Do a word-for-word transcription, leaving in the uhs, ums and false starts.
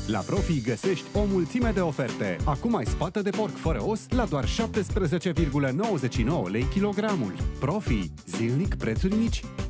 La Profi găsești o mulțime de oferte. Acum ai spată de porc fără os la doar șaptesprezece virgulă nouăzeci și nouă lei kilogramul. Profi, zilnic prețuri mici.